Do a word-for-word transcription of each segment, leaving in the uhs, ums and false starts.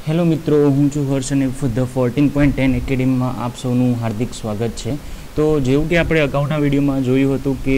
Hello મિત્રો, હું છું હર્ષ અને ધ ફોર્ટીન પોઈન્ટ ટેન એકેડમીમાં આપ સૌનું હાર્દિક સ્વાગત છે. તો જેવું કે આપણે અગાઉના વિડીયોમાં જોયું હતું કે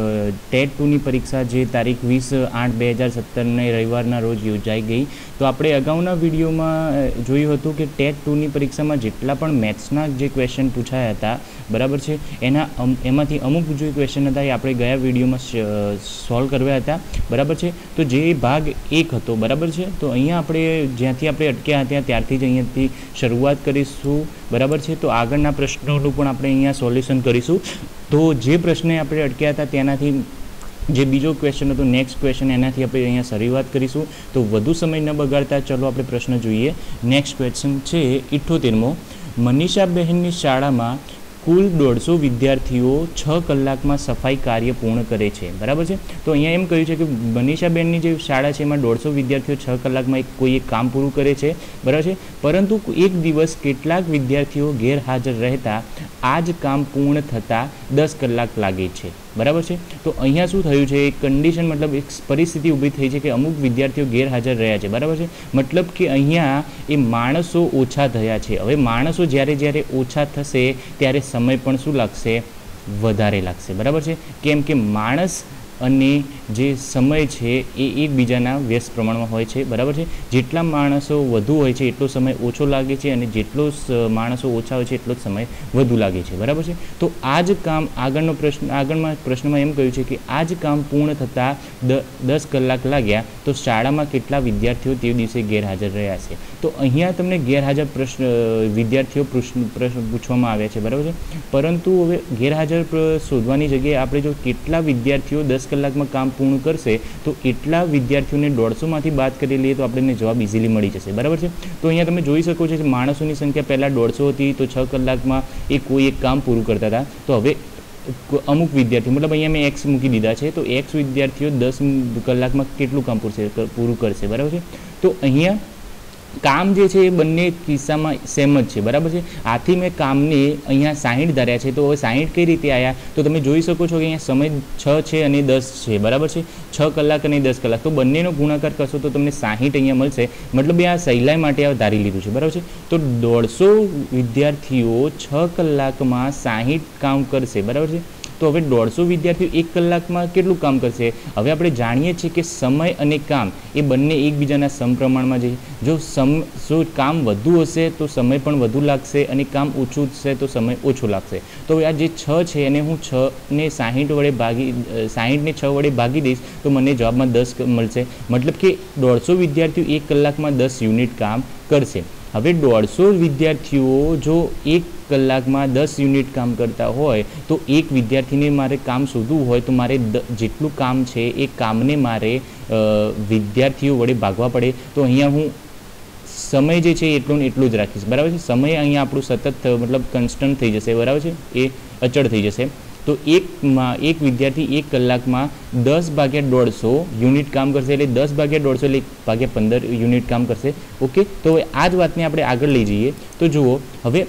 ટેટ ટુની પરીક્ષા જે તારીખ વીસ આઠ બે હજાર સત્તરને રવિવારના રોજ યોજાઈ ગઈ. તો આપણે અગાઉના વિડીયોમાં જોયું હતું કે ટેટ ટુની પરીક્ષામાં જેટલા પણ મેથ્સના જે ક્વેશ્ચન પૂછાયા હતા, બરાબર છે, એના એમાંથી અમુક જે ક્વેશ્ચન હતા એ આપણે ગયા વિડીયોમાં સોલ્વ કર્યા હતા, બરાબર છે. તો જે ભાગ એક હતો, બરાબર છે, તો અહીંયા આપણે જ્યાંથી આપણે અટક્યા હતા ત્યારથી જ અહીંયાથી શરૂઆત કરીશું, બરાબર છે. તો આગળના પ્રશ્નોનું પણ આપણે અહીંયા સોલ્યુશન કરીશું. તો જે પ્રશ્ને આપણે અટક્યા હતા તેનાથી જે બીજો ક્વેશ્ચન હતો, નેક્સ્ટ ક્વેશ્ચન, એનાથી આપણે અહીંયા શરૂઆત કરીશું. તો વધુ સમય ન બગાડતા ચલો આપણે પ્રશ્ન જોઈએ. નેક્સ્ટ ક્વેશ્ચન છે ઇઠ્ઠોતેરમો. મનીષાબહેનની શાળામાં કુલ દોઢસો વિદ્યાર્થીઓ છ કલાકમાં સફાઈ કાર્ય પૂર્ણ કરે છે, બરાબર છે. તો અહીંયા એમ કહ્યું છે કે મનીષાબેનની જે શાળા છે એમાં દોઢસો વિદ્યાર્થીઓ છ કલાકમાં એક કોઈ એક કામ પૂરું કરે છે, બરાબર છે. પરંતુ એક દિવસ કેટલાક વિદ્યાર્થીઓ ગેરહાજર રહેતા આ જ કામ પૂર્ણ થતાં દસ કલાક લાગે છે, બરાબર છે. તો અહીંયા શું થયું છે, એક કન્ડિશન મતલબ એક પરિસ્થિતિ ઊભી થઈ છે કે અમુક વિદ્યાર્થીઓ ગેરહાજર રહ્યા છે, બરાબર છે. મતલબ કે અહીંયા એ માણસો ઓછા થયા છે. હવે માણસો જ્યારે જ્યારે ઓછા થશે ત્યારે સમય પણ શું લાગશે, વધારે લાગશે, બરાબર છે. કેમ કે માણસ અને જે સમય છે એ એકબીજાના વ્યસ્ત પ્રમાણમાં હોય છે, બરાબર છે. જેટલા માણસો વધુ હોય છે એટલો સમય ઓછો લાગે છે અને જેટલો માણસો ઓછા હોય છે એટલો જ સમય વધુ લાગે છે, બરાબર છે. તો આ જ કામ આગળનો પ્રશ્ન આગળમાં પ્રશ્નમાં એમ કહ્યું છે કે આ જ કામ પૂર્ણ થતાં દ દસ કલાક લાગ્યા તો શાળામાં કેટલા વિદ્યાર્થીઓ તે દિવસે ગેરહાજર રહ્યા છે. તો અહીંયા તમને ગેરહાજર પ્રશ્ન વિદ્યાર્થીઓ પ્રશ્ન પ્રશ્ન પૂછવામાં આવ્યા છે, બરાબર છે. પરંતુ હવે ગેરહાજર શોધવાની જગ્યાએ આપણે જો કેટલા વિદ્યાર્થીઓ દસ કલાકમાં કામ પૂર્ણ કરશે તો એટલા વિદ્યાર્થીઓને દોઢસોમાંથી બાદ કરી લઈએ તો આપણને જવાબ ઇઝીલી મળી જશે, બરાબર છે. તો અહીંયા તમે જોઈ શકો છો કે માણસોની સંખ્યા પહેલાં દોઢસો હતી, તો છ કલાકમાં એ કોઈ એક કામ પૂરું કરતા હતા. તો હવે અમુક વિદ્યાર્થીઓ મતલબ અહીંયા મેં એક્સ મૂકી દીધા છે, તો એક્સ વિદ્યાર્થીઓ દસ કલાકમાં કેટલું કામ પૂરશે પૂરું કરશે, બરાબર છે. તો અહીંયા કામ જે છે એ બંને કિસ્સામાં સેમ જ છે, બરાબર છે. આથી મેં કામને અહીંયા સાહીઠ ધાર્યા છે. તો હવે સાહીઠ કઈ રીતે આવ્યા, તો તમે જોઈ શકો છો કે અહીંયા સમય છ છે અને દસ છે, બરાબર છે. છ કલાક અને દસ કલાક, તો બંનેનો ગુણાકાર કરશો તો તમને સાહીઠ અહીંયા મળશે. મતલબ એ આ સહેલાઈ માટે આ ધારી લીધું છે, બરાબર છે. તો દોઢસો વિદ્યાર્થીઓ છ કલાકમાં સાહીઠ કામ કરશે, બરાબર છે. તો હવે દોઢસો વિદ્યાર્થીઓ એક કલાકમાં કેટલું કામ કરશે. હવે આપણે જાણીએ છીએ કે સમય અને કામ એ બંને એકબીજાના સમપ્રમાણમાં છે. જો સમ જો કામ વધુ હશે તો સમય પણ વધુ લાગશે અને કામ ઓછું હશે તો સમય ઓછો લાગશે. તો આ જે છ છે એને હું છ ને સાહીઠ વડે ભાગી સાહીઠને છ વડે ભાગી દઈશ તો મને જવાબમાં દસ મળશે. મતલબ કે દોઢસો વિદ્યાર્થીઓ એક કલાકમાં દસ યુનિટ કામ કરશે. હવે દોઢસો વિદ્યાર્થીઓ જો એક કલાકમાં દસ યુનિટ કામ કરતા હોય તો એક વિદ્યાર્થીને મારે કામ શોધવું હોય તો મારે જેટલું કામ છે એ કામને મારે વિદ્યાર્થીઓ વડે ભાગવા પડે. તો અહીંયા હું સમય જે છે એટલો ને એટલું જ રાખીશ, બરાબર છે. સમય અહીંયા આપણું સતત મતલબ કોન્સ્ટન્ટ થઈ જશે, બરાબર છે, એ અચળ થઈ જશે. તો એકમાં એક વિદ્યાર્થી એક કલાકમાં દસ ભાગ્યા દોઢસો યુનિટ કામ કરશે, એટલે દસ ભાગ્યા દોઢસો એટલે એક ભાગ્યા પંદર યુનિટ કામ કરશે. ઓકે, તો હવે આ જ વાતને આપણે આગળ લઈ જઈએ. તો જુઓ, હવે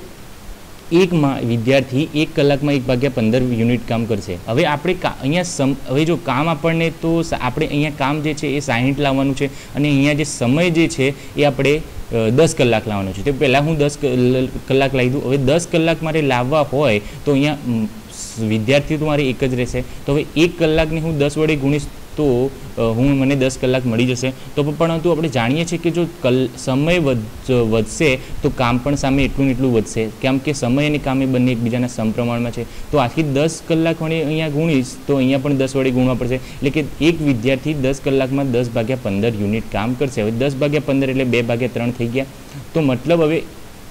એકમાં વિદ્યાર્થી એક કલાકમાં એક ભાગ્યા પંદર યુનિટ કામ કરશે. હવે આપણે અહીંયા સમ હવે જો કામ આપણને તો આપણે અહીંયા કામ જે છે એ સાહીઠ લાવવાનું છે અને અહીંયા જે સમય જે છે એ આપણે દસ કલાક લાવવાનો છે. તો પહેલાં હું દસ કલાક લાવી દઉં. હવે દસ કલાક મારે લાવવા હોય તો અહીંયા વિદ્યાર્થી તો મારે એક જ રહેશે. તો હવે એક કલાકને હું દસ વડે ગુણીશ તો હું મને દસ કલાક મળી જશે. તો પરંતુ આપણે જાણીએ છીએ કે જો કલ સમય વધશે તો કામ પણ સામે એટલું ને એટલું વધશે, કેમ કે સમય અને કામ એ બંને એકબીજાના સમપ્રમાણમાં છે. તો આખી દસ કલાક વડે અહીંયા ગુણીશ તો અહીંયા પણ દસ વડે ગુણવા પડશે. એટલે કે એક વિદ્યાર્થી દસ કલાકમાં દસ ભાગ્યા પંદર યુનિટ કામ કરશે. હવે દસ ભાગ્યા પંદર એટલે બે ભાગ્યા ત્રણ થઈ ગયા. તો મતલબ હવે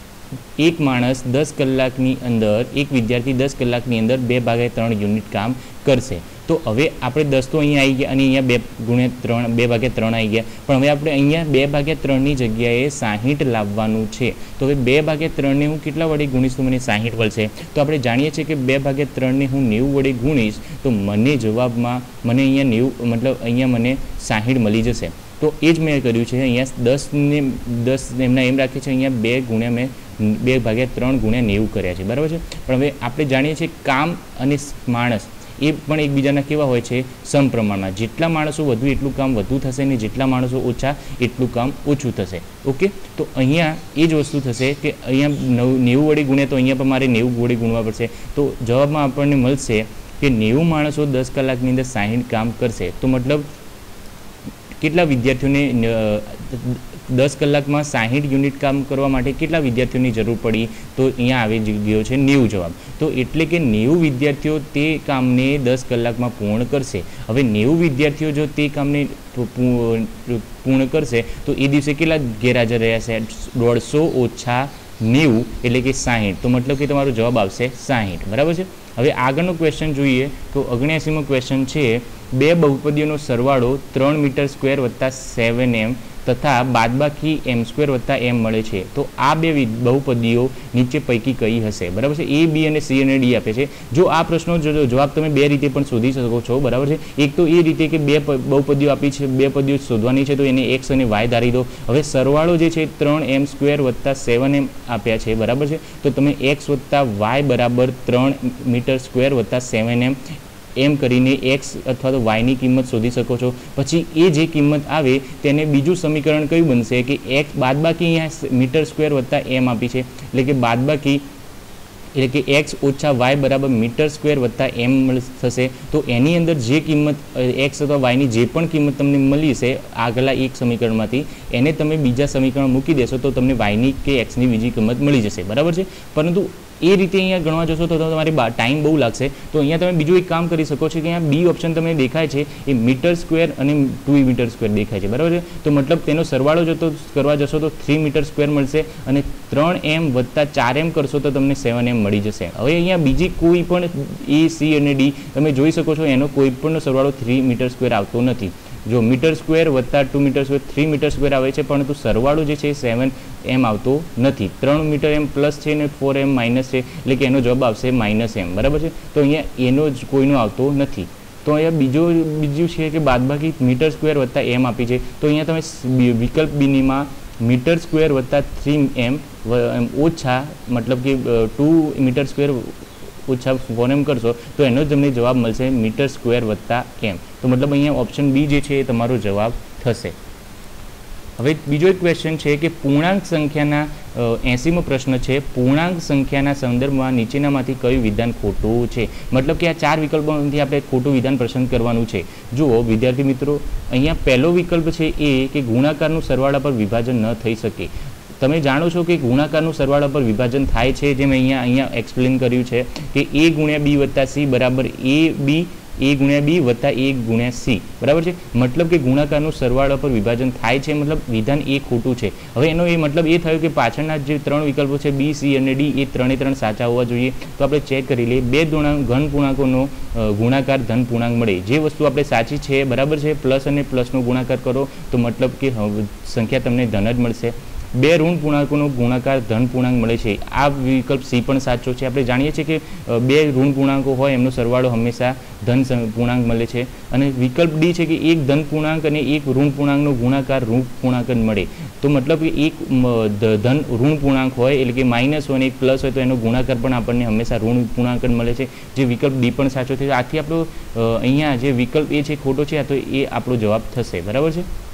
એક માણસ દસ કલાકની અંદર એક વિદ્યાર્થી દસ કલાકની અંદર બે ભાગ્યા ત્રણ યુનિટ કામ કરશે. તો હવે આપણે દસ તો અહીંયા આવી ગયા અને અહીંયા બે ગુણ્યા ત્રણ બે ભાગ્યા ત્રણ આવી ગયા. પણ હવે આપણે અહીંયા બે ભાગ્યા ત્રણની જગ્યાએ સાહીઠ લાવવાનું છે. તો હવે બે ભાગ્યા ત્રણને હું કેટલા વડે ગુણીશ તો મને સાહીઠ મળશે. તો આપણે જાણીએ છીએ કે બે ભાગ્યા ત્રણને હું નેવું વડે ગુણીશ તો મને જવાબમાં મને અહીંયા નેવું મતલબ અહીંયા મને સાહીઠ મળી જશે. તો એ જ મેં કર્યું છે. અહીંયા દસને દસ એમના એમ રાખે છે, અહીંયા બે ગુણ્યા મેં બે ભાગ્યા ત્રણ ગુણ્યા નેવું કર્યા છે, બરાબર છે. પણ હવે આપણે જાણીએ છીએ કામ અને માણસ એ પણ એકબીજાના કેવા હોય છે? સમપ્રમાણમાં. જેટલા માણસો વધુ એટલું કામ વધુ થશે ને જેટલા માણસો ઓછા એટલું કામ ઓછું થશે. ઓકે, તો અહીંયા એ જ વસ્તુ થશે કે અહીંયા નવ નેવું વડે ગુણ્યા તો અહીંયા પણ મારે નેવું વડે ગુણવા પડશે. તો જવાબમાં આપણને મળશે કે નેવું માણસો દસ કલાકની અંદર સાહીઠ કામ કરશે. તો મતલબ કેટલા વિદ્યાર્થીઓને દસ કલાકમાં સાહીઠ યુનિટ કામ કરવા માટે કેટલા વિદ્યાર્થીઓની જરૂર પડી? તો અહીંયા આવી ગયો છે નેવું જવાબ. તો એટલે કે નેવું વિદ્યાર્થીઓ તે કામને દસ કલાકમાં પૂર્ણ કરશે. હવે નેવું વિદ્યાર્થીઓ જો તે કામને પૂર્ણ કરશે તો એ દિવસે કેટલા ગેરહાજર રહ્યા છે? દોઢસો ઓછા નેવું એટલે કે સાહીઠ. તો મતલબ કે તમારો જવાબ આવશે સાહીઠ. બરાબર છે. હવે આગળનો ક્વેશ્ચન જોઈએ તો ઓગણ્યાસીમો ક્વેશ્ચન છે, બે બહુપદીઓનો સરવાળો ત્રણ મીટર સ્ક્વેર વત્તા સેવન એમ તથા બાદબાકી એમ સ્ક્વેર વત્તા એમ મળે છે. તો આ બે બહુપદીઓ નીચે પૈકી કઈ હશે? બરાબર છે. એ, બી અને સી અને ડી આપે છે. જો આ પ્રશ્નો જવાબ તમે બે રીતે પણ શોધી શકો છો. બરાબર છે. એક તો એ રીતે કે બે બહુપદીઓ આપી છે, બે પદીઓ શોધવાની છે, તો એને એક્સ અને વાય ધારી દો. હવે સરવાળો જે છે ત્રણ એમ સ્ક્વેર વત્તા સેવન એમ આપ્યા છે. બરાબર છે. તો તમે એક્સ વત્તા વાય બરાબર ત્રણ મીટર સ્ક્વેર વત્તા સેવન એમ એમ કરીને એક્સ અથવા તો વાયની કિંમત શોધી શકો છો. પછી એ જે કિંમત આવે તેને બીજું સમીકરણ કયું બનશે કે એક્સ બાદબાકી અહીંયા મીટર સ્ક્વેર વત્તા એમ આપી છે એટલે કે બાદબાકી એટલે કે એક્સ ઓછા વાય બરાબર મીટર સ્ક્વેર વત્તા એમ થશે. તો એની અંદર જે કિંમત એક્સ અથવા વાયની જે પણ કિંમત તમને મળી છે આગલા એક સમીકરણમાંથી એને તમે બીજા સમીકરણ મૂકી દેશો તો તમને વાયની કે એક્સની બીજી કિંમત મળી જશે. બરાબર છે. પરંતુ એ રીતે અહીંયા ગણવા જશો તો તમારે ટાઈમ બહુ લાગશે. તો અહીંયા તમે બીજું એક કામ કરી શકો છો કે અહીંયા બી ઓપ્શન તમને દેખાય છે એ મીટર સ્ક્વેર અને ટુ મીટર સ્ક્વેર દેખાય છે. બરાબર છે. તો મતલબ તેનો સરવાળો જો તો કરવા જશો તો થ્રી મીટર સ્ક્વેર મળશે અને ત્રણ એમ વત્તા ચાર એમ કરશો તો તમને સેવન એમ મળી જશે. હવે અહીંયા બીજી કોઈ પણ એ, સી અને ડી તમે જોઈ શકો છો એનો કોઈ પણનો સરવાળો થ્રી મીટર સ્ક્વેર આવતો નથી. જો મીટર સ્ક્વેર વત્તા two meter square three meter square આવે છે, પરંતુ સરવાળો જે છે સેવન એમ આવતો નથી. ત્રણ મીટર એમ પ્લસ છે ને ફોર એમ માઇનસ છે એટલે કે એનો જવાબ આવશે માઇનસ એમ. બરાબર છે. તો અહીંયા એનો જ કોઈનો આવતો નથી. તો અહીંયા બીજો બીજું છે કે બાદબાકી મીટર સ્ક્વેર વત્તા એમ આપી છે. તો અહીંયા તમે વિકલ્પ બીનીમાં મીટર સ્ક્વેર વત્તા થ્રી એમ ઓછા મતલબ કે ટુ મીટર સ્ક્વેર ઓછા ફોર એમ કરશો તો એનો જ તમને જવાબ મળશે મીટર સ્ક્વેર વત્તા એમ. તો મતલબ અહીંયા ઓપ્શન બી જે છે એ તમારો જવાબ થશે. હવે બીજો એક ક્વેશ્ચન છે કે પૂર્ણાંક સંખ્યાના એંસીમો પ્રશ્ન છે, પૂર્ણાંક સંખ્યાના સંદર્ભમાં નીચેનામાંથી કયું વિધાન ખોટું છે? મતલબ કે આ ચાર વિકલ્પોમાંથી આપણે ખોટું વિધાન પસંદ કરવાનું છે. જુઓ વિદ્યાર્થી મિત્રો, અહીંયા પહેલો વિકલ્પ છે એ કે ગુણાકારનું સરવાળા પર વિભાજન ન થઈ શકે. તમે જાણો છો કે ગુણાકારનું સરવાળા પર વિભાજન થાય છે, જેમ અહીંયા અહીંયા એક્સપ્લેન કર્યું છે કે એ ગુણ્યા બી વત્તા સી બરાબર એ બી એ ગુણ્યા બી વત્તા એ ગુણ્યા સી. બરાબર છે. મતલબ કે ગુણાકારનું સરવાળા પર વિભાજન થાય છે, મતલબ વિધાન એ ખોટું છે. હવે એનો એ મતલબ એ થયો કે પાછળના જે ત્રણ વિકલ્પો છે બી, સી અને ડી એ ત્રણે ત્રણ સાચા હોવા જોઈએ. તો આપણે ચેક કરી લઈએ. બે ગુણાંક ઘન પૂર્ણાંકોનો ગુણાકાર ધન પૂર્ણાંક મળે. જે વસ્તુ આપણે સાચી છે બરાબર છે, પ્લસ અને પ્લસનો ગુણાકાર કરો તો મતલબ કે સંખ્યા તમને ધન જ મળશે. બે ઋણ પૂર્ણાંકોનો ગુણાકાર ધન પૂર્ણાંક મળે છે. આ વિકલ્પ સી પણ સાચો છે. આપણે જાણીએ છીએ કે બે ઋણ પૂર્ણાંકો હોય એમનો સરવાળો હંમેશા ધન પૂર્ણાંક મળે છે. અને વિકલ્પ ડી છે કે એક ધન પૂર્ણાંક અને એક ઋણ પૂર્ણાંકનો ગુણાકાર ઋણ પૂર્ણાંક જ મળે. તો મતલબ કે એક ધન ઋણ પૂર્ણાંક હોય એટલે કે માઇનસ હોય અને એક પ્લસ હોય તો એનો ગુણાકાર પણ આપણને હંમેશા ઋણ પૂર્ણાંક જ મળે છે. જે વિકલ્પ ડી પણ સાચો છે. આથી આપણો અહીંયા જે વિકલ્પ એ છે ખોટો છે તો એ આપણો જવાબ થશે. બરાબર છે.